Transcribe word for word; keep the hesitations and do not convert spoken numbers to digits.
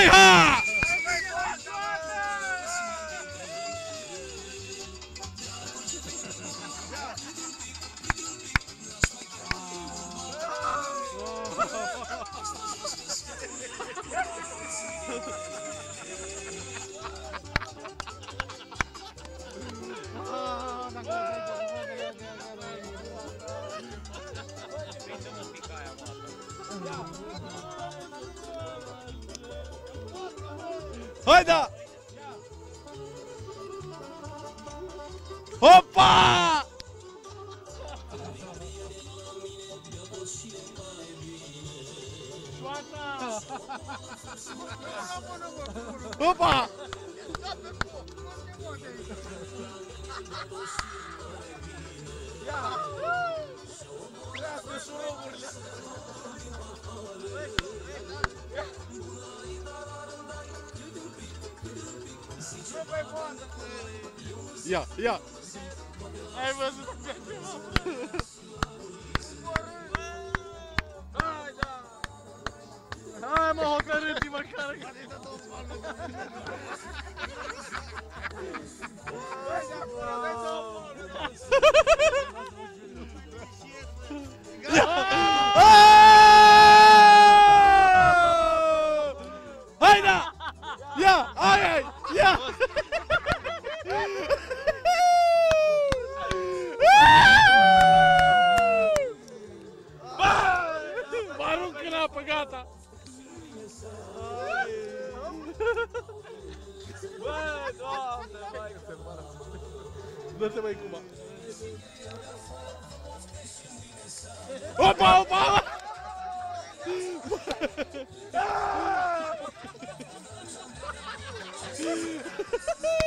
Hai, ha! Haida! Opa! Opa! Ia, ia! Ai văzut? Hai, da! Hai, mă, hotărâți măcar! Haida! Ia! Ai, ai! Ia! Mă arunc în apă, gata! Băi, Doamne, mai că se moară! Dă-te, băi, Cuba! Opa, opa! Ah!